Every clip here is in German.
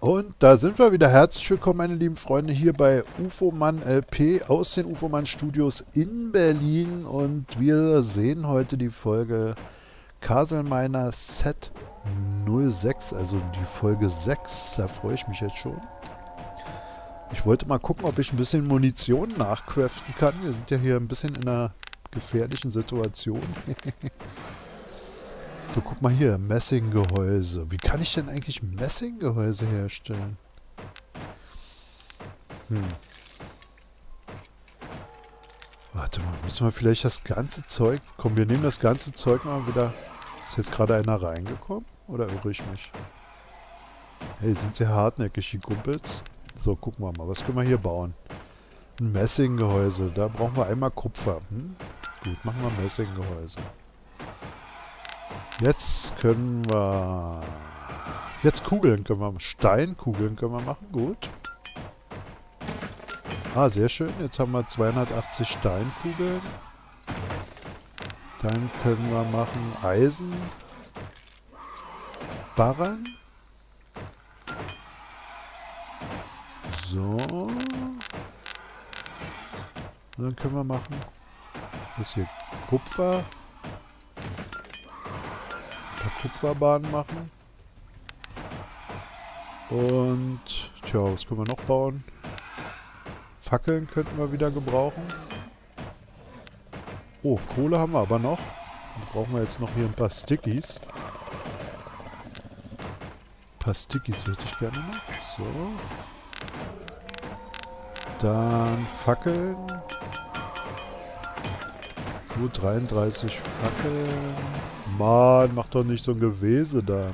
Und da sind wir wieder. Herzlich willkommen, meine lieben Freunde, hier bei UFOMAN LP aus den UFOMAN Studios in Berlin. Und wir sehen heute die Folge Caselminer Set 06, also die Folge 6. Da freue ich mich jetzt schon. Ich wollte mal gucken, ob ich ein bisschen Munition nachcraften kann. Wir sind ja hier ein bisschen in einer gefährlichen Situation. So, guck mal hier, Messinggehäuse. Wie kann ich denn eigentlich Messinggehäuse herstellen? Warte mal, müssen wir vielleicht das ganze Zeug... Komm, wir nehmen das ganze Zeug mal wieder... Ist jetzt gerade einer reingekommen? Oder irre ich mich? Hey, sind sehr hartnäckig, die Kumpels. So, gucken wir mal, was können wir hier bauen? Ein Messinggehäuse, da brauchen wir einmal Kupfer. Gut, machen wir Messinggehäuse. Jetzt können wir... Jetzt Kugeln können wir... Steinkugeln können wir machen, gut. Ah, sehr schön. Jetzt haben wir 280 Steinkugeln. Dann können wir machen Eisen. Barren. So. Und dann können wir machen... Das hier Kupfer. Kupferbahnen machen. Und, tja, was können wir noch bauen? Fackeln könnten wir wieder gebrauchen. Oh, Kohle haben wir aber noch. Dann brauchen wir jetzt noch hier ein paar Stickies. Ein paar Stickies hätte ich gerne noch. So. Dann Fackeln. So, 33 Fackeln. Mann, mach doch nicht so ein Gewese da.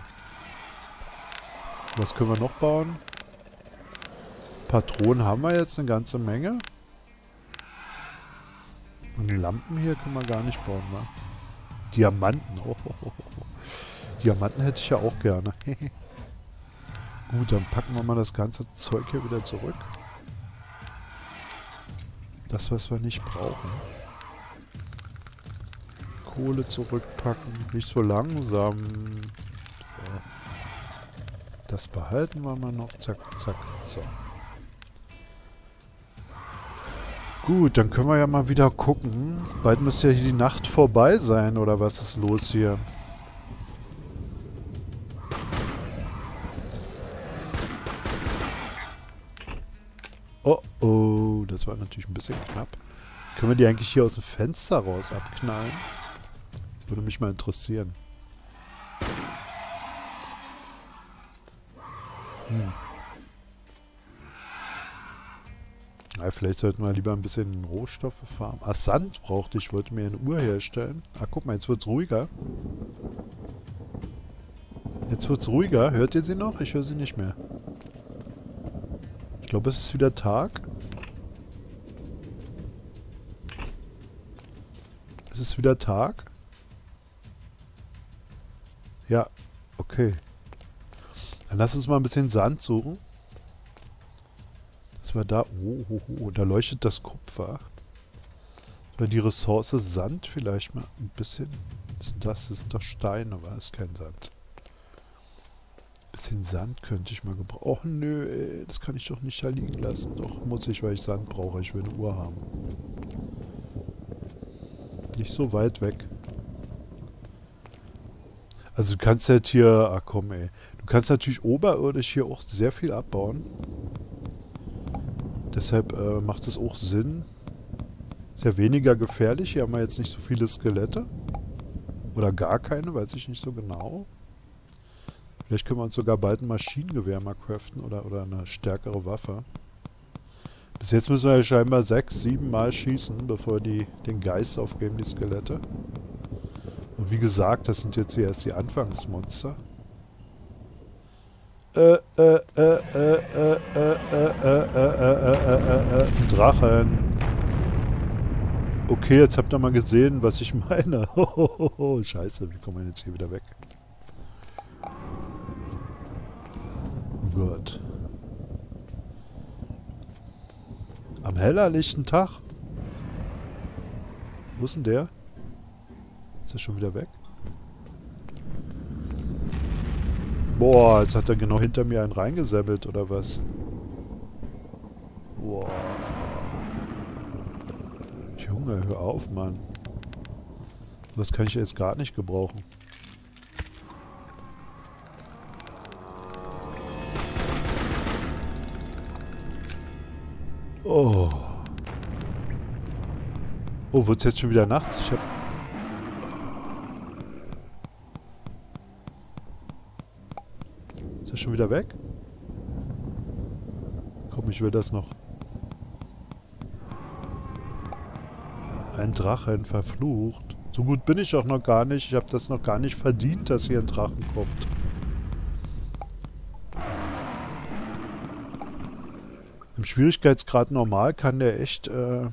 Was können wir noch bauen? Patronen haben wir jetzt eine ganze Menge. Und die Lampen hier können wir gar nicht bauen, wa? Diamanten. Oh. Diamanten hätte ich ja auch gerne. Gut, dann packen wir mal das ganze Zeug hier wieder zurück. Das, was wir nicht brauchen. Kohle zurückpacken. Nicht so langsam. So. Das behalten wir mal noch. Zack, zack. So. Gut, dann können wir ja mal wieder gucken. Bald müsste ja hier die Nacht vorbei sein. Oder was ist los hier? Oh, oh. Das war natürlich ein bisschen knapp. Können wir die eigentlich hier aus dem Fenster raus abknallen? Das würde mich mal interessieren. Ja, vielleicht sollten wir lieber ein bisschen Rohstoffe farmen. Ah, Sand brauchte ich. Wollte mir eine Uhr herstellen. Ah, guck mal, jetzt wird's ruhiger. Jetzt wird's ruhiger. Hört ihr sie noch? Ich höre sie nicht mehr. Ich glaube, es ist wieder Tag. Es ist wieder Tag. Ja, okay. Dann lass uns mal ein bisschen Sand suchen. Das war da... Oh, da leuchtet das Kupfer. Das war die Ressource Sand vielleicht mal ein bisschen... Was ist das? Das sind doch Steine, aber das ist kein Sand. Ein bisschen Sand könnte ich mal gebrauchen. Och nö, ey, das kann ich doch nicht da liegen lassen. Doch, muss ich, weil ich Sand brauche. Ich will eine Uhr haben. Nicht so weit weg. Also du kannst halt hier... Ach komm ey. Du kannst natürlich oberirdisch hier auch sehr viel abbauen. Deshalb macht es auch Sinn. Ist ja weniger gefährlich. Hier haben wir jetzt nicht so viele Skelette. Oder gar keine, weiß ich nicht so genau. Vielleicht können wir uns sogar bald ein Maschinengewehr mal craften. Oder eine stärkere Waffe. Bis jetzt müssen wir ja scheinbar 6, 7 Mal schießen, bevor die den Geist aufgeben, die Skelette. Und wie gesagt, das sind jetzt hier erst die Anfangsmonster. Ein Drachen. Okay, jetzt habt ihr mal gesehen, was ich meine. Scheiße, wie kommen wir jetzt hier wieder weg? Oh Gott. Am hellerlichten Tag? Wo ist denn der? Ist er schon wieder weg? Boah, jetzt hat er genau hinter mir einen reingesammelt, oder was? Boah. Junge, hör auf, Mann. Das kann ich jetzt gar nicht gebrauchen. Oh. Oh, wird's jetzt schon wieder nachts? Ich hab... Ist er schon wieder weg? Komm, ich will das noch. Ein Drachen verflucht. So gut bin ich auch noch gar nicht. Ich habe das noch gar nicht verdient, dass hier ein Drachen kommt. Im Schwierigkeitsgrad normal kann der echt,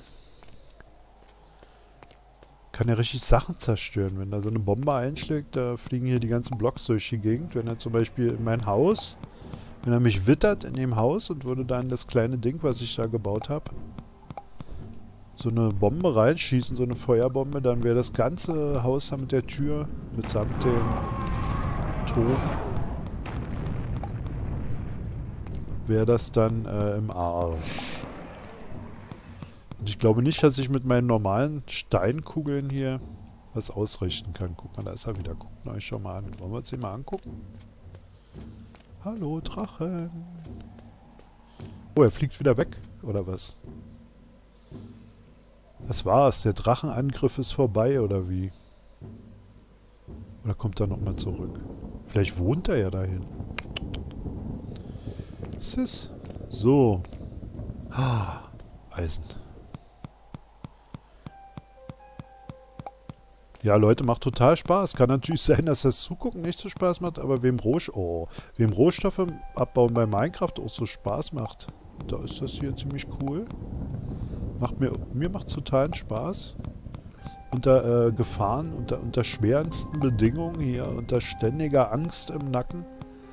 kann er richtig Sachen zerstören. Wenn da so eine Bombe einschlägt, da fliegen hier die ganzen Blocks durch die Gegend. Wenn er zum Beispiel in mein Haus, wenn er mich wittert in dem Haus und würde dann das kleine Ding, was ich da gebaut habe, so eine Bombe reinschießen, so eine Feuerbombe, dann wäre das ganze Haus da mit der Tür, mitsamt dem Ton, wäre das dann im Arsch. Und ich glaube nicht, dass ich mit meinen normalen Steinkugeln hier was ausrichten kann. Guck mal, da ist er wieder. Guckt euch schon mal an. Wollen wir uns den mal angucken? Hallo, Drachen. Oh, er fliegt wieder weg, oder was? Das war's. Der Drachenangriff ist vorbei, oder wie? Oder kommt er nochmal zurück? Vielleicht wohnt er ja dahin. Sis. So. Ah, Eisen. Ja, Leute, macht total Spaß. Kann natürlich sein, dass das Zugucken nicht so Spaß macht, aber wem Rohstoffe abbauen bei Minecraft auch so Spaß macht, da ist das hier ziemlich cool. Mir macht es totalen Spaß. Unter Gefahren, unter schwersten Bedingungen hier, unter ständiger Angst im Nacken.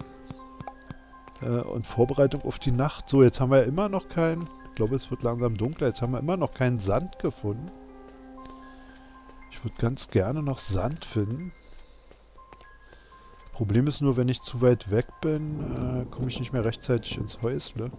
Und Vorbereitung auf die Nacht. So, jetzt haben wir immer noch keinen... Ich glaube, es wird langsam dunkler. Jetzt haben wir immer noch keinen Sand gefunden. Ich würde ganz gerne noch Sand finden. Problem ist nur, wenn ich zu weit weg bin, komme ich nicht mehr rechtzeitig ins Häusle.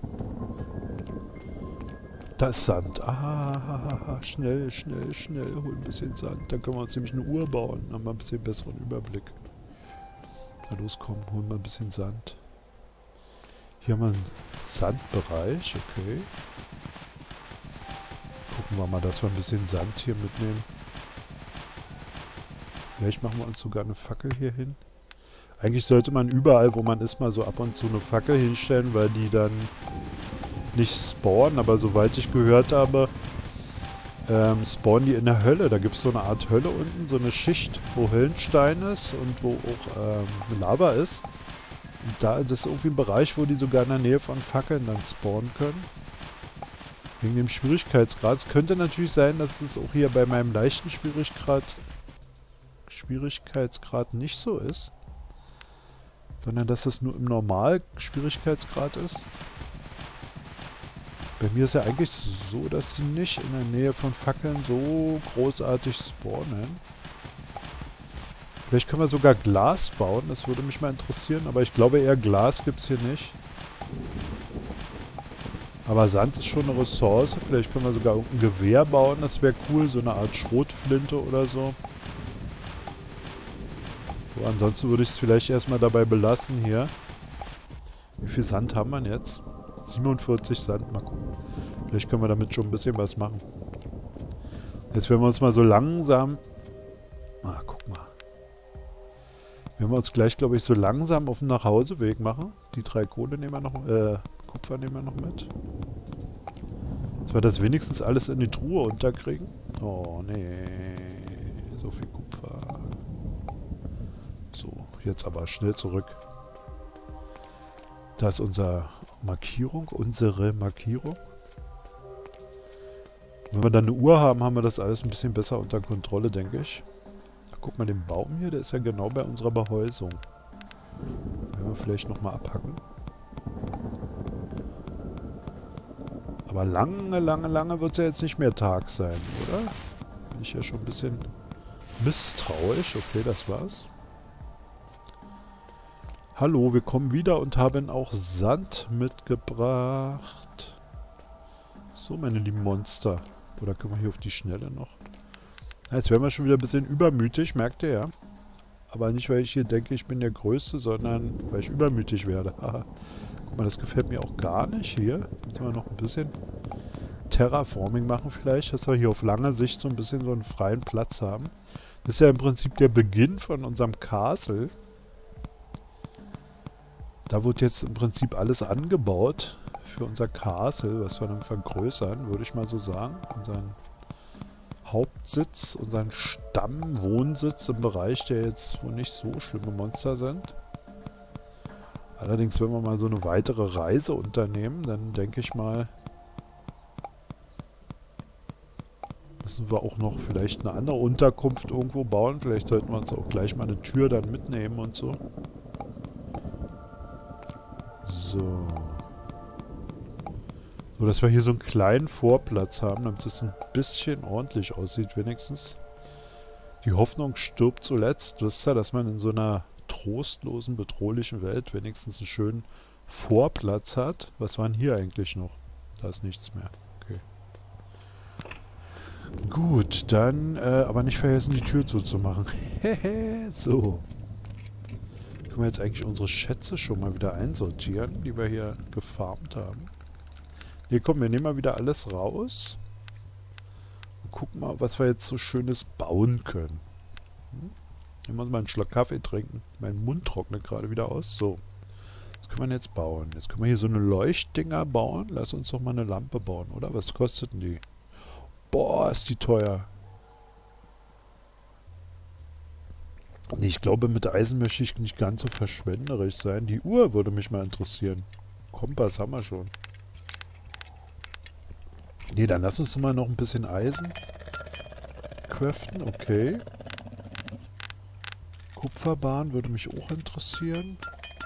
Da ist Sand. Ah, schnell, schnell, schnell. Hol ein bisschen Sand. Dann können wir uns nämlich eine Uhr bauen. Dann haben wir ein bisschen besseren Überblick. Na los, komm, holen wir ein bisschen Sand. Hier haben wir einen Sandbereich, okay. Gucken wir mal, dass wir ein bisschen Sand hier mitnehmen. Vielleicht machen wir uns sogar eine Fackel hier hin. Eigentlich sollte man überall, wo man ist, mal so ab und zu eine Fackel hinstellen, weil die dann nicht spawnen. Aber soweit ich gehört habe, spawnen die in der Hölle. Da gibt es so eine Art Hölle unten, so eine Schicht, wo Höllenstein ist und wo auch Lava ist. Und da ist irgendwie ein Bereich, wo die sogar in der Nähe von Fackeln dann spawnen können. Wegen dem Schwierigkeitsgrad. Es könnte natürlich sein, dass es auch hier bei meinem leichten Schwierigkeitsgrad nicht so ist. Sondern dass es nur im Normal-Schwierigkeitsgrad ist. Bei mir ist ja eigentlich so, dass sie nicht in der Nähe von Fackeln so großartig spawnen. Vielleicht können wir sogar Glas bauen, das würde mich mal interessieren. Aber ich glaube eher Glas gibt es hier nicht. Aber Sand ist schon eine Ressource. Vielleicht können wir sogar irgendein Gewehr bauen, das wäre cool. So eine Art Schrotflinte oder so. So, ansonsten würde ich es vielleicht erstmal dabei belassen hier. Wie viel Sand haben wir jetzt? 47 Sand, mal gucken. Vielleicht können wir damit schon ein bisschen was machen. Jetzt werden wir uns mal so langsam... Ah, guck mal. Wenn wir uns gleich, glaube ich, so langsam auf den Nachhauseweg machen. Die 3 Kohle nehmen wir noch, Kupfer nehmen wir noch mit. Dass wir das wenigstens alles in die Truhe unterkriegen. Oh, nee. So viel Kupfer. So, jetzt aber schnell zurück. Da ist unsere Markierung. Wenn wir dann eine Uhr haben, haben wir das alles ein bisschen besser unter Kontrolle, denke ich. Ach, guck mal, den Baum hier, der ist ja genau bei unserer Behäusung. Werden wir vielleicht nochmal abhacken. Aber lange wird es ja jetzt nicht mehr Tag sein, oder? Bin ich ja schon ein bisschen misstrauisch. Okay, das war's. Hallo, wir kommen wieder und haben auch Sand mitgebracht. So, meine lieben Monster. Oder können wir hier auf die Schnelle noch? Ja, jetzt werden wir schon wieder ein bisschen übermütig, merkt ihr ja. Aber nicht, weil ich hier denke, ich bin der Größte, sondern weil ich übermütig werde. Haha. Guck mal, das gefällt mir auch gar nicht hier. Müssen wir noch ein bisschen Terraforming machen vielleicht, dass wir hier auf lange Sicht so ein bisschen so einen freien Platz haben. Das ist ja im Prinzip der Beginn von unserem Castle. Da wird jetzt im Prinzip alles angebaut für unser Castle, was wir dann vergrößern, würde ich mal so sagen. Unseren Hauptsitz, unseren Stammwohnsitz im Bereich, der jetzt wohl nicht so schlimme Monster sind. Allerdings, wenn wir mal so eine weitere Reise unternehmen, dann denke ich mal, müssen wir auch noch vielleicht eine andere Unterkunft irgendwo bauen. Vielleicht sollten wir uns auch gleich mal eine Tür dann mitnehmen und so. So. So, dass wir hier so einen kleinen Vorplatz haben, damit es ein bisschen ordentlich aussieht wenigstens. Die Hoffnung stirbt zuletzt. Wisst ihr, dass man in so einer trostlosen, bedrohlichen Welt wenigstens einen schönen Vorplatz hat. Was war denn hier eigentlich noch? Da ist nichts mehr. Okay. Gut, dann aber nicht vergessen, die Tür zuzumachen. Hehe, so. Können wir jetzt eigentlich unsere Schätze schon mal wieder einsortieren, die wir hier gefarmt haben. Ne, komm, wir nehmen mal wieder alles raus. Und gucken mal, was wir jetzt so Schönes bauen können. Ich muss mal einen Schluck Kaffee trinken. Mein Mund trocknet gerade wieder aus. So. Was können wir jetzt bauen? Jetzt können wir hier so eine Leuchtdinger bauen. Lass uns doch mal eine Lampe bauen, oder? Was kostet denn die? Boah, ist die teuer. Nee, ich glaube, mit Eisen möchte ich nicht ganz so verschwenderisch sein. Die Uhr würde mich mal interessieren. Kompass haben wir schon. Nee, dann lass uns mal noch ein bisschen Eisen craften. Okay. Kupferbahn würde mich auch interessieren.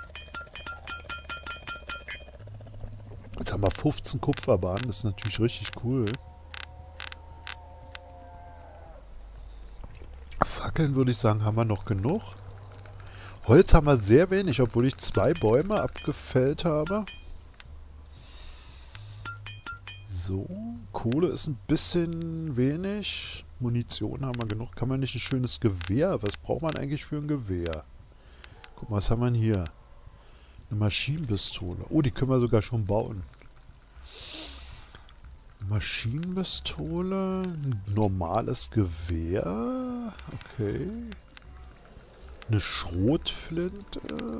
Jetzt haben wir 15 Kupferbahnen. Das ist natürlich richtig cool. Fackeln würde ich sagen, haben wir noch genug. Holz haben wir sehr wenig, obwohl ich 2 Bäume abgefällt habe. So, Kohle ist ein bisschen wenig. Munition haben wir genug. Kann man nicht ein schönes Gewehr? Was braucht man eigentlich für ein Gewehr? Guck mal, was haben wir denn hier? Eine Maschinenpistole. Oh, die können wir sogar schon bauen. Maschinenpistole, ein normales Gewehr. Okay. Eine Schrotflinte.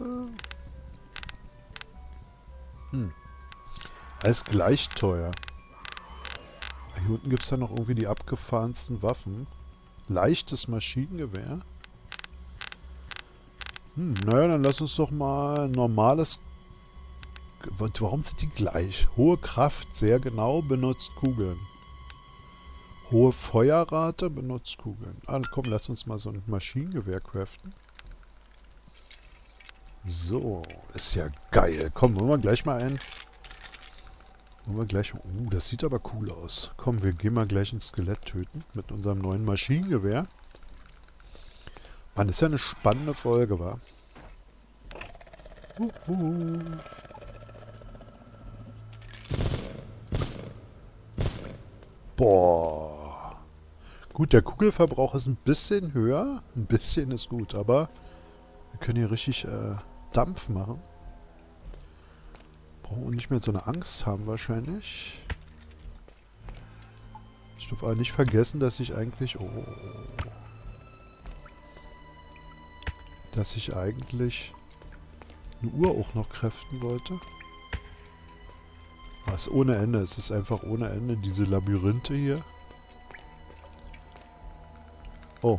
Alles gleich teuer. Hier unten gibt es ja noch irgendwie die abgefahrensten Waffen. Leichtes Maschinengewehr. Naja, dann lass uns doch mal ein normales... Warum sind die gleich? Hohe Kraft, sehr genau, benutzt Kugeln. Hohe Feuerrate, benutzt Kugeln. Ah, komm, lass uns mal so ein Maschinengewehr craften. So, ist ja geil. Komm, wollen wir gleich mal ein... das sieht aber cool aus. Komm, wir gehen mal gleich ein Skelett töten mit unserem neuen Maschinengewehr. Mann, ist ja eine spannende Folge, wa? Boah. Gut, der Kugelverbrauch ist ein bisschen höher. Ein bisschen ist gut, aber wir können hier richtig Dampf machen. Brauchen wir nicht mehr so eine Angst haben wahrscheinlich. Ich darf aber nicht vergessen, dass ich eigentlich... dass ich eigentlich eine Uhr auch noch kräften wollte. Was ohne Ende. Es ist einfach ohne Ende, diese Labyrinthe hier. Oh.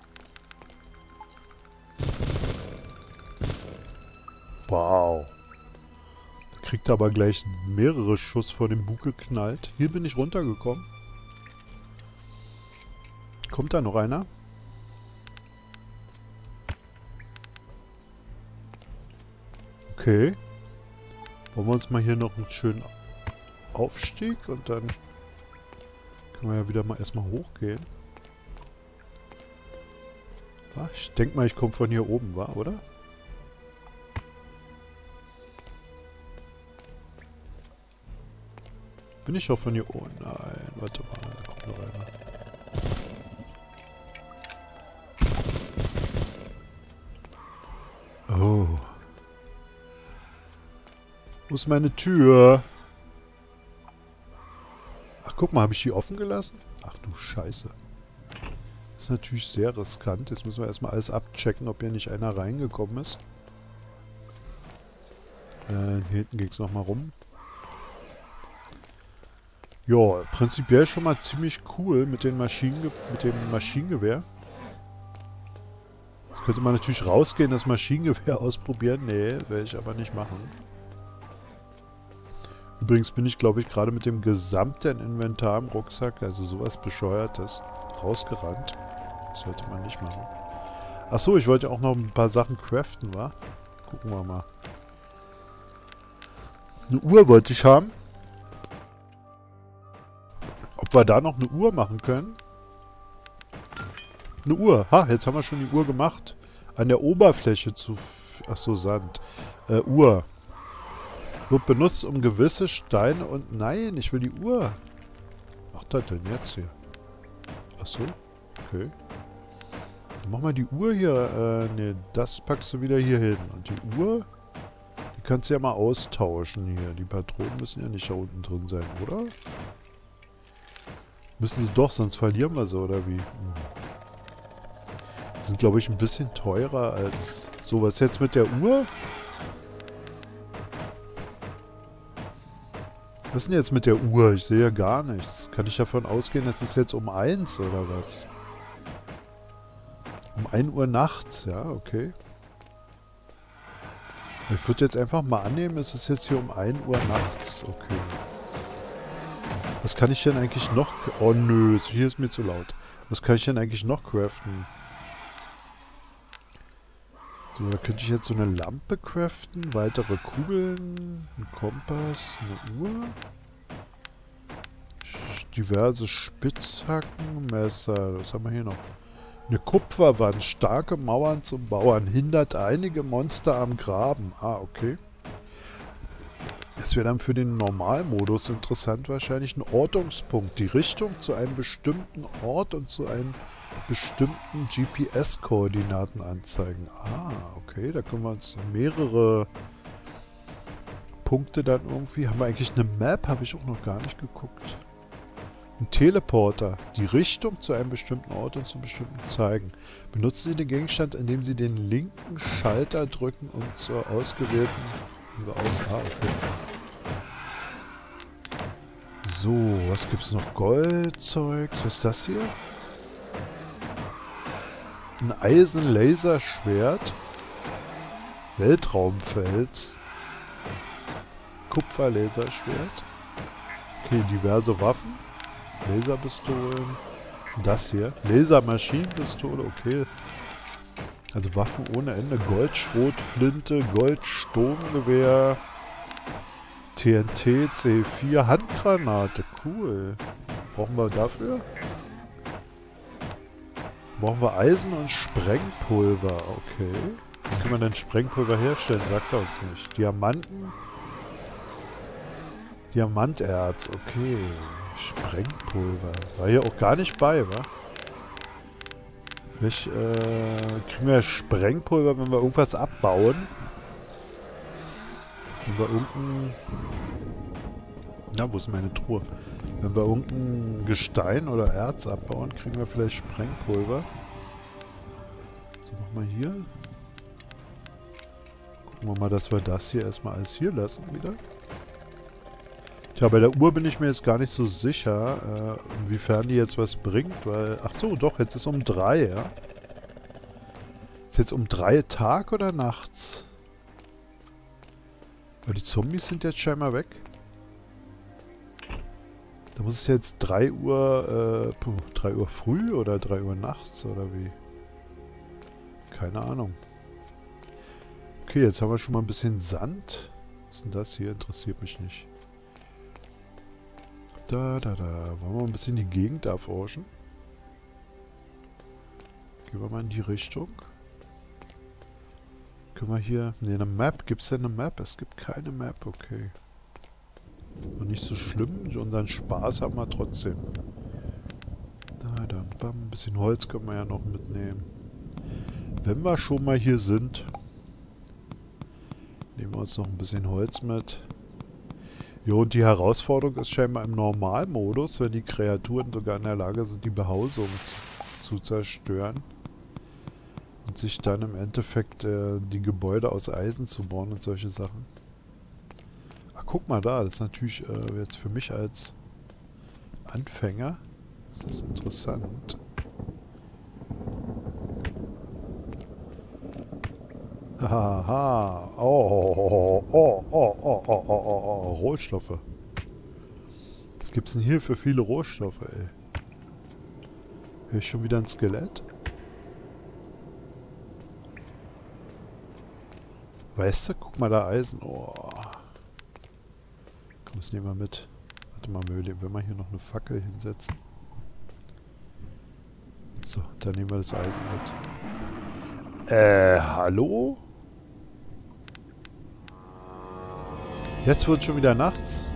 Wow. Kriegt aber gleich mehrere Schuss vor dem Bug geknallt. Hier bin ich runtergekommen. Kommt da noch einer? Okay. Wollen wir uns mal hier noch einen schönen Aufstieg und dann können wir ja wieder mal erstmal hochgehen. Ich denke mal, ich komme von hier oben, oder? Bin ich doch von hier... Oh nein, warte mal, da kommt noch einer. Oh. Wo ist meine Tür? Ach, guck mal, habe ich die offen gelassen? Ach du Scheiße. Das ist natürlich sehr riskant. Jetzt müssen wir erstmal alles abchecken, ob hier nicht einer reingekommen ist. Hier hinten ging es nochmal rum. Ja, prinzipiell schon mal ziemlich cool mit dem Maschinengewehr. Jetzt könnte man natürlich rausgehen, das Maschinengewehr ausprobieren. Nee, werde ich aber nicht machen. Übrigens bin ich, glaube ich, gerade mit dem gesamten Inventar im Rucksack, also sowas Bescheuertes, rausgerannt. Das sollte man nicht machen. Achso, ich wollte auch noch ein paar Sachen craften, wa? Gucken wir mal. Eine Uhr wollte ich haben. Ob wir da noch eine Uhr machen können? Eine Uhr. Ha, jetzt haben wir schon die Uhr gemacht. An der Oberfläche zu... Achso, Sand. Uhr. Wird benutzt, um gewisse Steine und... Nein, ich will die Uhr. Was macht das denn jetzt hier? Achso, okay. Dann mach mal die Uhr hier. Ne, das packst du wieder hier hin. Und die Uhr, die kannst du ja mal austauschen hier. Die Patronen müssen ja nicht da unten drin sein, oder? Müssen sie doch, sonst verlieren wir sie, oder wie? Die sind, glaube ich, ein bisschen teurer als... So, was jetzt mit der Uhr? Was ist denn jetzt mit der Uhr? Ich sehe ja gar nichts. Kann ich davon ausgehen, dass es jetzt um 1 oder was? Um 1 Uhr nachts, ja, okay. Ich würde jetzt einfach mal annehmen, es ist jetzt hier um 1 Uhr nachts. Okay. Was kann ich denn eigentlich noch... Oh nö, hier ist mir zu laut. Was kann ich denn eigentlich noch craften? So, da könnte ich jetzt so eine Lampe craften, weitere Kugeln, ein Kompass, eine Uhr, diverse Spitzhacken, Messer, was haben wir hier noch? Eine Kupferwand, starke Mauern zum Bauern, hindert einige Monster am Graben. Ah, okay. Das wäre dann für den Normalmodus interessant wahrscheinlich. Ein Ortungspunkt, die Richtung zu einem bestimmten Ort und zu einem bestimmten GPS-Koordinaten anzeigen. Ah, okay, da können wir uns mehrere Punkte dann irgendwie... Haben wir eigentlich eine Map? Habe ich auch noch gar nicht geguckt. Ein Teleporter, die Richtung zu einem bestimmten Ort und zum bestimmten zeigen. Benutzen Sie den Gegenstand, indem Sie den linken Schalter drücken, um zur ausgewählten... Ah, okay. So, was gibt's noch? Goldzeugs. Was ist das hier? Ein Eisenlaserschwert. Weltraumfels. Kupferlaserschwert. Okay, diverse Waffen. Laserpistolen. Was ist denn das hier? Lasermaschinenpistole, okay. Also Waffen ohne Ende. Goldschrotflinte, Goldsturmgewehr, TNT, C4, Handgranate. Cool. Brauchen wir dafür? Brauchen wir Eisen und Sprengpulver. Okay. Wie können wir denn Sprengpulver herstellen? Sagt er uns nicht. Diamanten. Diamanterz. Okay. Sprengpulver. War hier auch gar nicht bei, wa? Vielleicht kriegen wir Sprengpulver, wenn wir irgendwas abbauen. Wenn wir irgendein... Na, wo ist meine Truhe? Wenn wir irgendein Gestein oder Erz abbauen, kriegen wir vielleicht Sprengpulver. So, nochmal hier. Gucken wir mal, dass wir das hier erstmal alles hier lassen wieder. Tja, bei der Uhr bin ich mir jetzt gar nicht so sicher, inwiefern die jetzt was bringt, weil... Ach so, doch, jetzt ist um 3, ja? Ist jetzt um 3 Tag oder nachts? Weil die Zombies sind jetzt scheinbar weg. Da muss es jetzt 3 Uhr, 3 Uhr früh oder 3 Uhr nachts oder wie? Keine Ahnung. Okay, jetzt haben wir schon mal ein bisschen Sand. Was ist denn das hier? Interessiert mich nicht. Da. Wollen wir ein bisschen die Gegend erforschen? Gehen wir mal in die Richtung. Können wir hier... Ne, eine Map. Gibt es denn eine Map? Es gibt keine Map, okay. Und nicht so schlimm. Unseren Spaß haben wir trotzdem. Na dann, bam, ein bisschen Holz können wir ja noch mitnehmen. Wenn wir schon mal hier sind, nehmen wir uns noch ein bisschen Holz mit. Jo, und die Herausforderung ist scheinbar im Normalmodus, wenn die Kreaturen sogar in der Lage sind, die Behausung zu zerstören. Und sich dann im Endeffekt die Gebäude aus Eisen zu bauen und solche Sachen. Ach, guck mal da, das ist natürlich jetzt für mich als Anfänger, das ist interessant. Haha, Rohstoffe. Was gibt's denn hier für viele Rohstoffe, ey? Hier ist schon wieder ein Skelett. Weißt du, guck mal da Eisen. Oh. Komm, das nehmen wir mit. Warte mal, wenn wir hier noch eine Fackel hinsetzen. So, dann nehmen wir das Eisen mit. Hallo? Jetzt wird schon wieder nachts.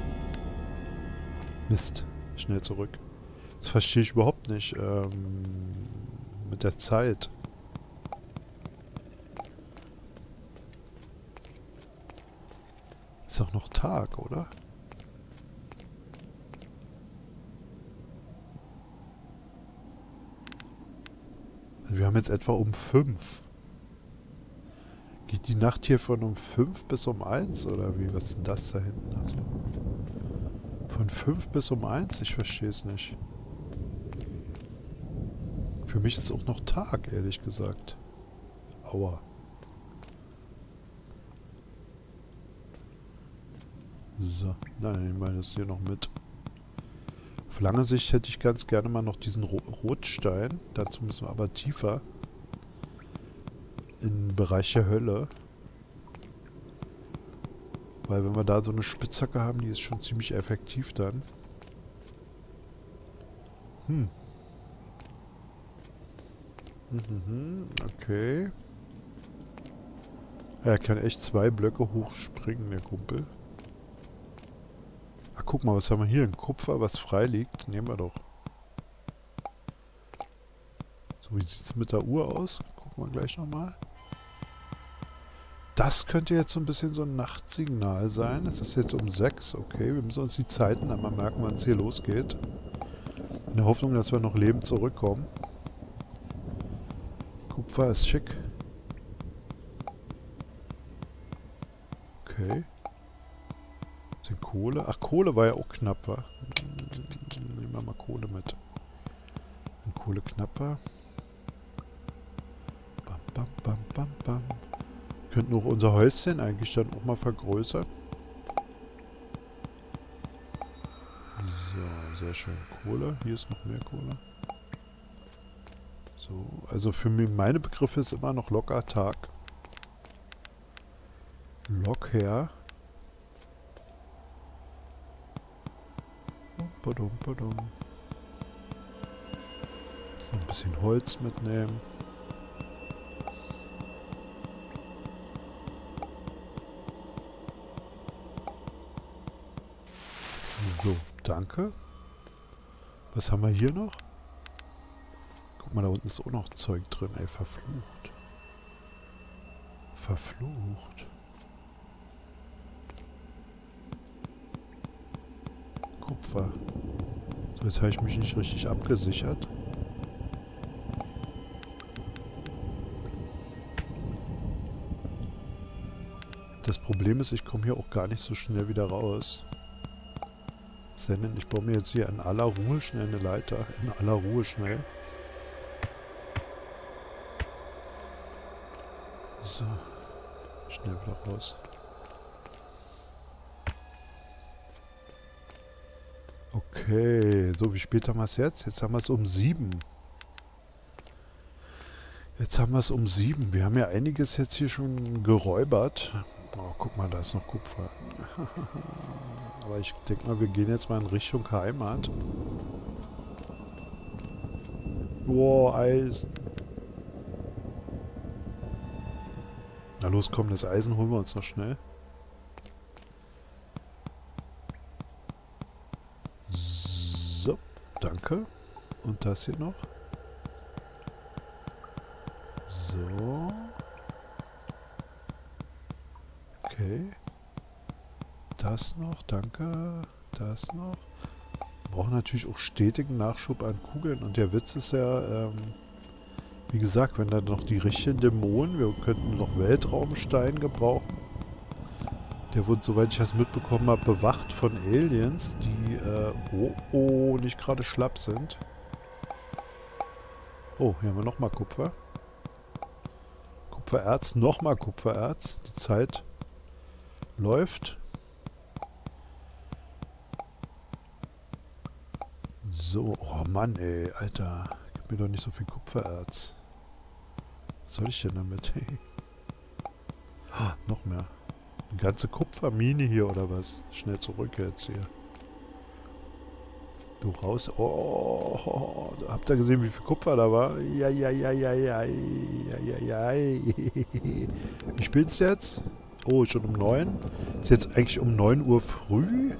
Mist. Schnell zurück. Das verstehe ich überhaupt nicht. Mit der Zeit. Ist doch noch Tag, oder? Also wir haben jetzt etwa um 5. Geht die Nacht hier von um 5 bis um 1 oder wie? Was ist denn das da hinten? Also von 5 bis um 1? Ich verstehe es nicht. Für mich ist es auch noch Tag, ehrlich gesagt. Aua. So, nein, nehmen wir das hier noch mit. Auf lange Sicht hätte ich ganz gerne mal noch diesen Rotstein. Dazu müssen wir aber tiefer. Im Bereich der Hölle. Weil wenn wir da so eine Spitzhacke haben, die ist schon ziemlich effektiv dann. Okay. Er kann echt 2 Blöcke hochspringen, der Kumpel. Ach, guck mal, was haben wir hier? Ein Kupfer, was frei liegt. Nehmen wir doch. So, wie sieht es mit der Uhr aus? Gucken wir gleich nochmal. Das könnte jetzt so ein bisschen so ein Nachtsignal sein. Es ist jetzt um 6, okay. Wir müssen uns die Zeiten einmal merken, wann es hier losgeht. In der Hoffnung, dass wir noch lebend zurückkommen. Kupfer ist schick. Okay. Bisschen Kohle. Ach, Kohle war ja auch knapp, wa? Nehmen wir mal Kohle mit. Wenn Kohle knapp war. Bam, bam, bam, bam, bam. Könnten auch unser Häuschen eigentlich dann auch mal vergrößern. So, sehr schön. Kohle. Hier ist noch mehr Kohle. So, also für mich, meine Begriffe ist immer noch locker Tag. Locker. Badum, badum. So, ein bisschen Holz mitnehmen. So, danke. Was haben wir hier noch? Guck mal, da unten ist auch noch Zeug drin, ey, verflucht. Verflucht. Kupfer. So, jetzt habe ich mich nicht richtig abgesichert. Das Problem ist, ich komme hier auch gar nicht so schnell wieder raus. Denn ich baue mir jetzt hier in aller Ruhe schnell eine Leiter. In aller Ruhe schnell. So. Schnell wieder raus. Okay. So, wie spät haben wir es jetzt? Jetzt haben wir es um 7. Jetzt haben wir es um 7. Wir haben ja einiges jetzt hier schon geräubert. Oh, guck mal, da ist noch Kupfer. Aber ich denke mal, wir gehen jetzt mal in Richtung Heimat. Wow, Eisen. Na los, komm, das Eisen holen wir uns noch schnell. danke. Und das hier noch. So. Okay. Das noch, danke. Das noch. Wir brauchen natürlich auch stetigen Nachschub an Kugeln. Und der Witz ist ja, wie gesagt, wenn da noch die richtigen Dämonen, wir könnten noch Weltraumstein gebrauchen. Der wurde, soweit ich das mitbekommen habe, bewacht von Aliens, die, nicht gerade schlapp sind. Oh, hier haben wir nochmal Kupfer. Kupfererz, nochmal Kupfererz. Die Zeit läuft. So, oh Mann, ey, Alter. Gib mir doch nicht so viel Kupfererz. Was soll ich denn damit? Noch mehr. Eine ganze Kupfermine hier oder was? Schnell zurück jetzt hier. Du raus. Oh, habt ihr gesehen, wie viel Kupfer da war? Ja. Wie spät ist jetzt? Oh, schon um 9. Ist jetzt eigentlich um 9 Uhr früh?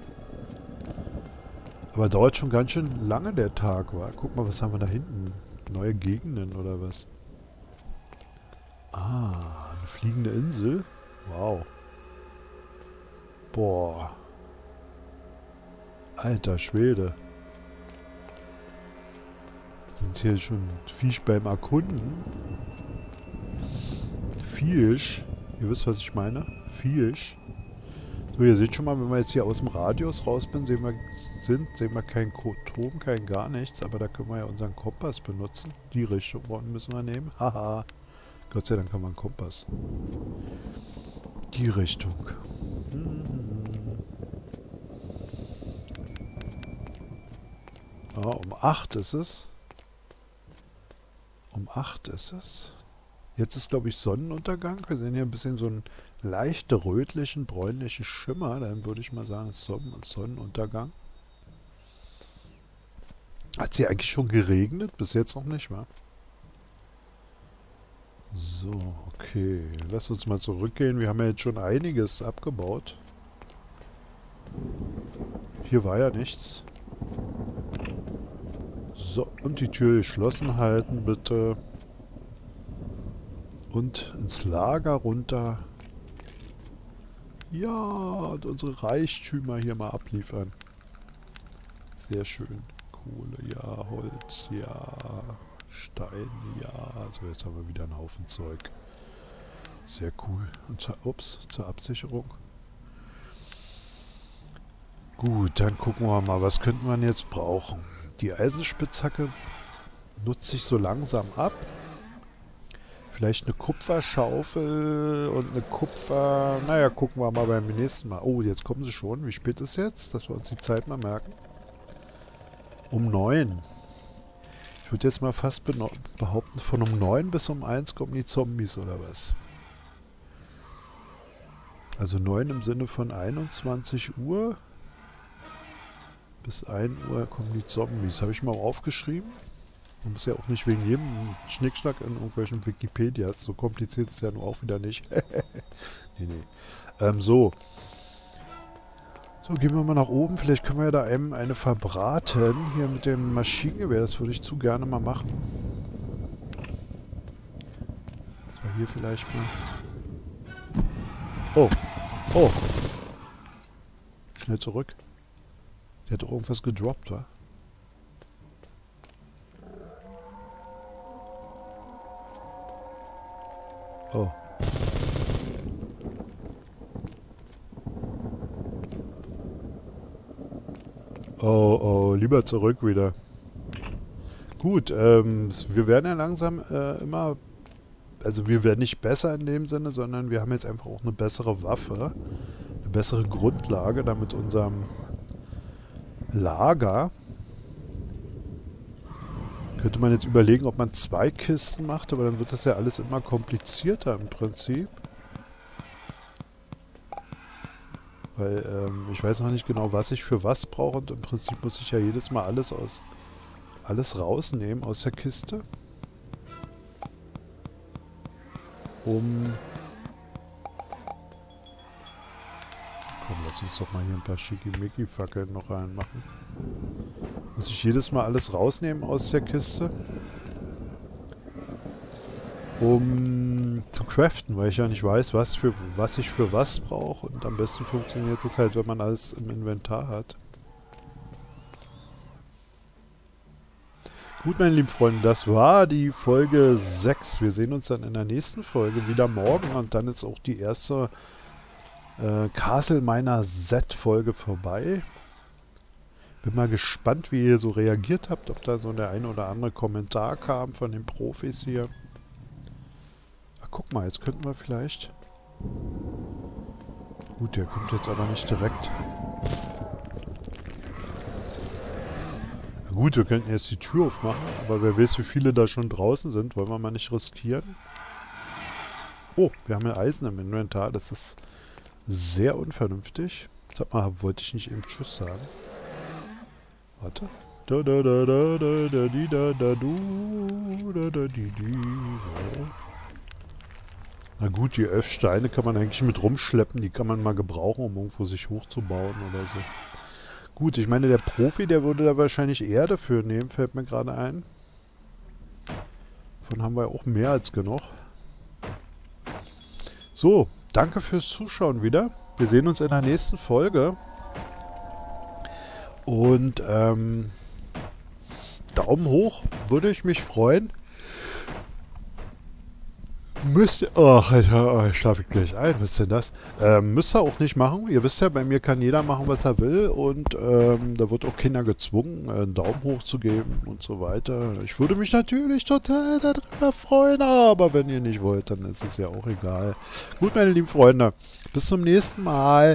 Aber dauert schon ganz schön lange der Tag, wa? Guck mal, was haben wir da hinten? Neue Gegenden oder was? Ah, eine fliegende Insel. Wow. Boah. Alter Schwede. Sind hier schon Viech beim Erkunden. Viech. Ihr wisst, was ich meine? Viech. So, ihr seht schon mal, wenn wir jetzt hier aus dem Radius raus sehen wir kein Turm, kein gar nichts. Aber da können wir ja unseren Kompass benutzen. Die Richtung müssen wir nehmen. Haha. Gott sei Dank haben wir einen Kompass. Die Richtung. Ja, um 8 ist es. Um 8 ist es. Jetzt ist, glaube ich, Sonnenuntergang. Wir sehen hier ein bisschen so einen leicht rötlichen, bräunlichen Schimmer. Dann würde ich mal sagen, Sonnenuntergang. Hat es hier eigentlich schon geregnet? Bis jetzt noch nicht, wa? So, okay. Lass uns mal zurückgehen. Wir haben ja jetzt schon einiges abgebaut. Hier war ja nichts. So, und die Tür geschlossen halten, bitte. Und ins Lager runter. Ja, und unsere Reichtümer hier mal abliefern. Sehr schön. Kohle, ja. Holz, ja. Stein, ja. Also jetzt haben wir wieder einen Haufen Zeug. Sehr cool. Und zur Absicherung. Gut, dann gucken wir mal, was könnte man jetzt brauchen. Die Eisenspitzhacke nutzt sich so langsam ab. Vielleicht eine Kupferschaufel und eine Kupfer... Naja, gucken wir mal beim nächsten Mal. Oh, jetzt kommen sie schon. Wie spät ist jetzt? Dass wir uns die Zeit mal merken. Um 9. Ich würde jetzt mal fast behaupten, von um 9 bis um 1 kommen die Zombies oder was? Also 9 im Sinne von 21 Uhr. Bis 1 Uhr kommen die Zombies. Habe ich mal aufgeschrieben. Man muss ja auch nicht wegen jedem Schnickschnack in irgendwelchen Wikipedias. So kompliziert ist es ja nur auch wieder nicht. nee. So. So, gehen wir mal nach oben. Vielleicht können wir ja da einem eine verbraten. Hier mit dem Maschinengewehr. Das würde ich zu gerne mal machen. Das war hier vielleicht mal... Oh. Oh. Schnell zurück. Der hat doch irgendwas gedroppt, wa? Oh. Oh, lieber zurück wieder. Gut, wir werden ja langsam immer... Also wir werden nicht besser in dem Sinne, sondern wir haben jetzt einfach auch eine bessere Waffe. Eine bessere Grundlage, damit unserem Lager. Könnte man jetzt überlegen, ob man 2 Kisten macht, aber dann wird das ja alles immer komplizierter im Prinzip. Weil ich weiß noch nicht genau, was ich für was brauche und im Prinzip muss ich ja jedes Mal alles rausnehmen aus der Kiste. Komm, lass uns doch mal hier ein paar Schickimicki-Fackeln noch reinmachen. Muss ich jedes Mal alles rausnehmen aus der Kiste, um zu craften, weil ich ja nicht weiß, was ich für was brauche. Und am besten funktioniert es halt, wenn man alles im Inventar hat. Gut, meine lieben Freunde, das war die Folge 6. Wir sehen uns dann in der nächsten Folge wieder morgen und dann ist auch die erste Castle Miner Z-Folge vorbei. Bin mal gespannt, wie ihr so reagiert habt, ob da so der ein oder andere Kommentar kam von den Profis hier. Ach, guck mal, jetzt könnten wir vielleicht... Gut, der kommt jetzt aber nicht direkt. Na gut, wir könnten jetzt die Tür aufmachen, aber wer weiß, wie viele da schon draußen sind, wollen wir mal nicht riskieren. Oh, wir haben ja Eisen im Inventar, das ist sehr unvernünftig. Sag mal, wollte ich nicht eben Tschüss sagen? Warte. Da da da da da da di da da du da da di di. So. Na gut, die 11 Steine kann man eigentlich mit rumschleppen, die kann man mal gebrauchen, um irgendwo sich hochzubauen oder so. Gut, ich meine, der Profi, der würde da wahrscheinlich eher dafür nehmen, fällt mir gerade ein. Davon haben wir auch mehr als genug. So, danke fürs Zuschauen wieder. Wir sehen uns in der nächsten Folge. Und Daumen hoch, würde ich mich freuen. Müsst ihr... Ach, Alter, schlafe ich gleich ein. Was ist denn das? Müsst ihr auch nicht machen. Ihr wisst ja, bei mir kann jeder machen, was er will. Und da wird auch keiner gezwungen, einen Daumen hoch zu geben und so weiter. Ich würde mich natürlich total darüber freuen. Aber wenn ihr nicht wollt, dann ist es ja auch egal. Gut, meine lieben Freunde. Bis zum nächsten Mal.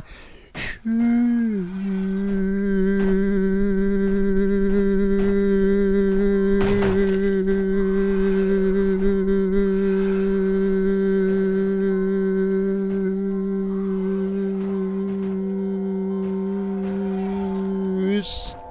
Tschüss.